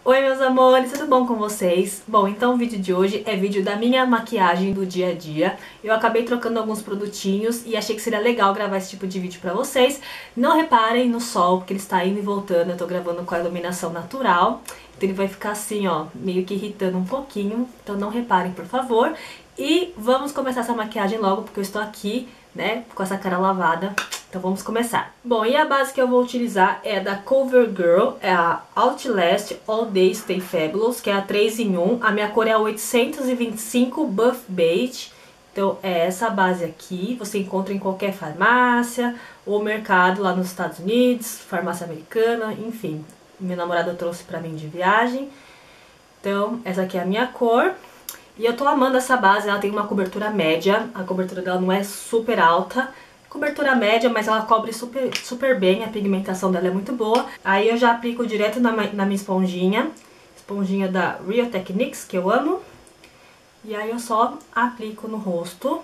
Oi meus amores, tudo bom com vocês? Bom, então o vídeo de hoje é vídeo da minha maquiagem do dia a dia. Eu acabei trocando alguns produtinhos e achei que seria legal gravar esse tipo de vídeo pra vocês. Não reparem no sol, porque ele está indo e voltando, eu tô gravando com a iluminação natural. Então ele vai ficar assim, ó, meio que irritando um pouquinho, então não reparem, por favor. E vamos começar essa maquiagem logo, porque eu estou aqui, né, com essa cara lavada. Então vamos começar. Bom, e a base que eu vou utilizar é da CoverGirl, é a Outlast All Day Stay Fabulous, que é a 3 em 1. A minha cor é a 825 Buff Beige. Então é essa base aqui, você encontra em qualquer farmácia ou mercado lá nos Estados Unidos, farmácia americana, enfim. Meu namorado trouxe pra mim de viagem. Então essa aqui é a minha cor. E eu tô amando essa base, ela tem uma cobertura média, a cobertura dela não é super alta. Cobertura média, mas ela cobre super bem, a pigmentação dela é muito boa. Aí eu já aplico direto na minha esponjinha da Real Techniques, que eu amo. E aí eu só aplico no rosto.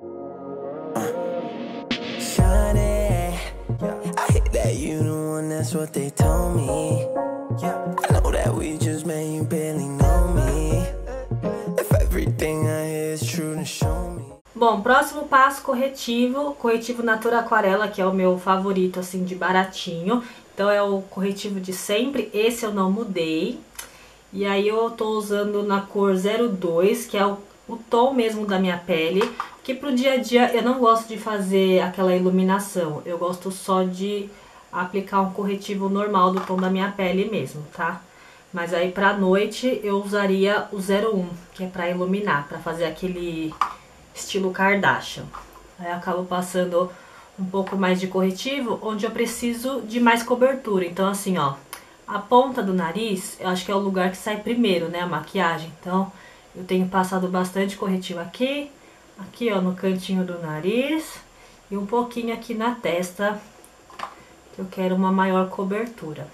Bom, próximo passo, corretivo Natura Aquarela, que é o meu favorito, assim, de baratinho. Então é o corretivo de sempre, esse eu não mudei. E aí eu tô usando na cor 02, que é o tom mesmo da minha pele. Que pro dia a dia eu não gosto de fazer aquela iluminação, eu gosto só de aplicar um corretivo normal do tom da minha pele mesmo, tá? Mas aí pra noite eu usaria o 01, que é pra iluminar, pra fazer aquele estilo Kardashian. Aí eu acabo passando um pouco mais de corretivo, onde eu preciso de mais cobertura. Então assim, ó, a ponta do nariz, eu acho que é o lugar que sai primeiro, né, a maquiagem. Então eu tenho passado bastante corretivo aqui, ó, no cantinho do nariz e um pouquinho aqui na testa, que eu quero uma maior cobertura.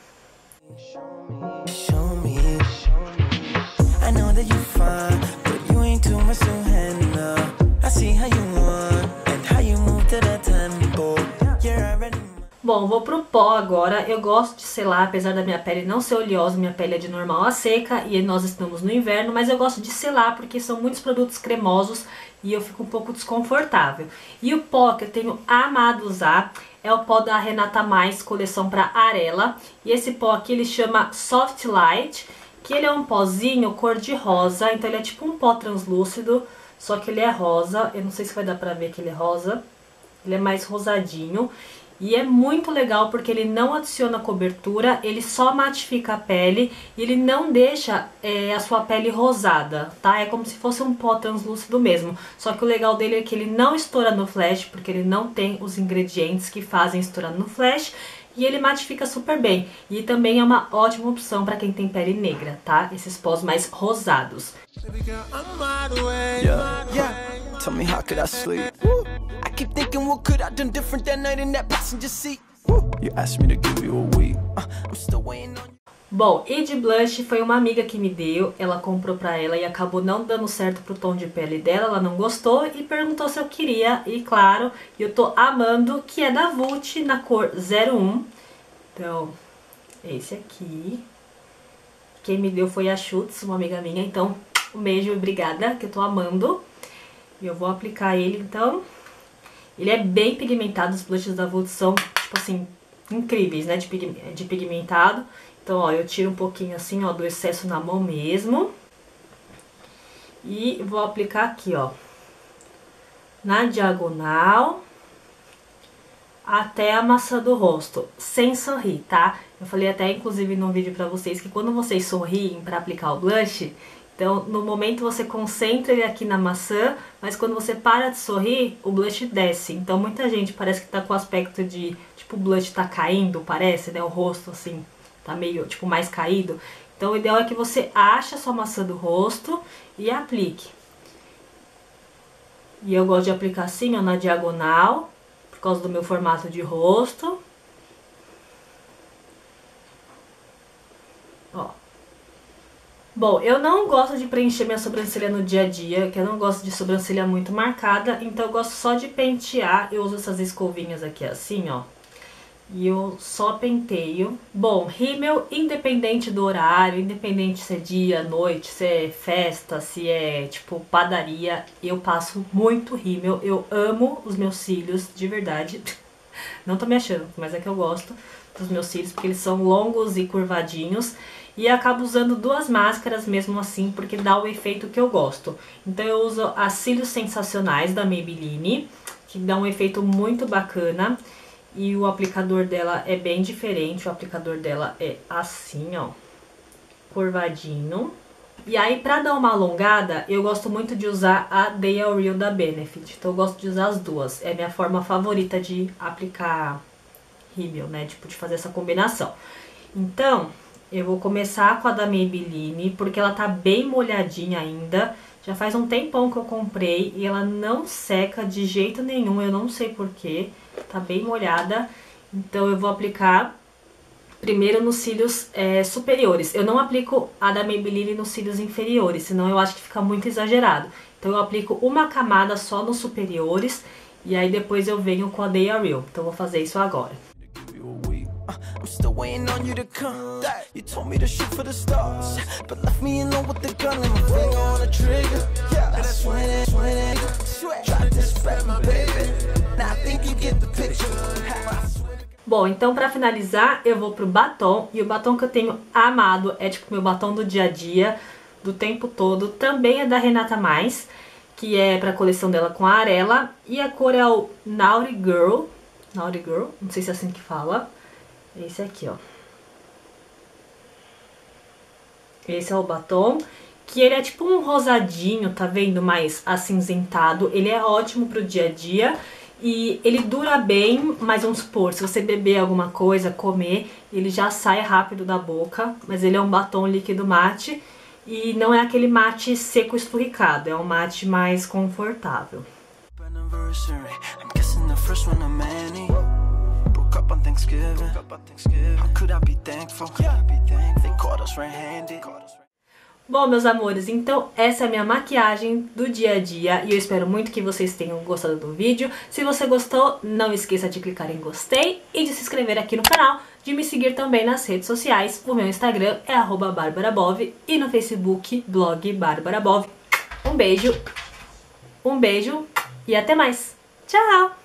Bom, vou pro pó agora. Eu gosto de selar, apesar da minha pele não ser oleosa, minha pele é de normal a seca e nós estamos no inverno, mas eu gosto de selar porque são muitos produtos cremosos e eu fico um pouco desconfortável. E o pó que eu tenho amado usar é o pó da Renata Mais, coleção para Arela. E esse pó aqui ele chama Soft Light, que ele é um pozinho cor de rosa, então ele é tipo um pó translúcido, só que ele é rosa. Eu não sei se vai dar pra ver que ele é rosa, ele é mais rosadinho. E é muito legal porque ele não adiciona cobertura, ele só matifica a pele e ele não deixa a sua pele rosada, tá? É como se fosse um pó translúcido mesmo. Só que o legal dele é que ele não estoura no flash, porque ele não tem os ingredientes que fazem estourar no flash. E ele matifica super bem. E também é uma ótima opção para quem tem pele negra, tá? Esses pós mais rosados. Tell me how could I sleep? I keep thinking what could I done different that night in that passenger seat. You asked me to give you a week. I'm still waiting on you. Bom, e de blush foi uma amiga que me deu, ela comprou pra ela e acabou não dando certo pro tom de pele dela, ela não gostou e perguntou se eu queria, e claro, eu tô amando, que é da Vult na cor 01. Então, esse aqui. Quem me deu foi a Schutz, uma amiga minha, então um beijo e obrigada, que eu tô amando. E eu vou aplicar ele, então. Ele é bem pigmentado, os blushes da Vult são, tipo assim, incríveis, né, de pigmentado. Então, ó, eu tiro um pouquinho assim, ó, do excesso na mão mesmo. E vou aplicar aqui, ó, na diagonal, até a maçã do rosto, sem sorrir, tá? Eu falei até, inclusive, num vídeo pra vocês, que quando vocês sorriem pra aplicar o blush, então, no momento você concentra ele aqui na maçã, mas quando você para de sorrir, o blush desce. Então, muita gente parece que tá com o aspecto de, tipo, o blush tá caindo, parece, né? O rosto, assim, tá meio, tipo, mais caído. Então, o ideal é que você ache a sua maçã do rosto e aplique. E eu gosto de aplicar assim, ó, na diagonal, por causa do meu formato de rosto. Ó. Bom, eu não gosto de preencher minha sobrancelha no dia a dia, que eu não gosto de sobrancelha muito marcada, então eu gosto só de pentear. Eu uso essas escovinhas aqui assim, ó. e eu só penteio. Bom, rímel, independente do horário, independente se é dia, noite, se é festa, se é tipo padaria, eu passo muito rímel. Eu amo os meus cílios, de verdade. Não tô me achando, mas é que eu gosto dos meus cílios porque eles são longos e curvadinhos. E acabo usando duas máscaras mesmo assim, porque dá o efeito que eu gosto. Então eu uso as Cílios Sensacionais da Maybelline, que dá um efeito muito bacana. E o aplicador dela é bem diferente, o aplicador dela é assim, ó, curvadinho. E aí, pra dar uma alongada, eu gosto muito de usar a Day Real da Benefit. Então eu gosto de usar as duas, é minha forma favorita de aplicar rímel, né, tipo, de fazer essa combinação. Então, eu vou começar com a da Maybelline, porque ela tá bem molhadinha ainda. Já faz um tempão que eu comprei e ela não seca de jeito nenhum, eu não sei porquê. Tá bem molhada, então eu vou aplicar primeiro nos cílios superiores. Eu não aplico a da Maybelline nos cílios inferiores, senão eu acho que fica muito exagerado. Então eu aplico uma camada só nos superiores e aí depois eu venho com a Day Real. Então eu vou fazer isso agora. I'm still waiting on you to come. You told me to shoot for the stars, but left me alone with the gun and my finger on the trigger. That's when it tried to disrespect my baby. Now I think you get the picture. Bom, então pra finalizar eu vou pro batom. E o batom que eu tenho amado é tipo meu batom do dia a dia, do tempo todo. Também é da Renata Mais, que é pra coleção dela com a Arela. E a cor é o Naughty Girl. Naughty Girl, não sei se é assim que fala. Esse aqui, ó. Esse é o batom, que ele é tipo um rosadinho, tá vendo? Mais acinzentado. Ele é ótimo pro dia a dia e ele dura bem, mas vamos supor, se você beber alguma coisa, comer, ele já sai rápido da boca. Mas ele é um batom líquido mate e não é aquele mate seco esturricado, é um mate mais confortável. Bom, meus amores, então essa é a minha maquiagem do dia a dia e eu espero muito que vocês tenham gostado do vídeo. Se você gostou, não esqueça de clicar em gostei e de se inscrever aqui no canal, de me seguir também nas redes sociais. O meu Instagram é @barbarabov e no Facebook, blog Barbara Bov. Um beijo e até mais. Tchau!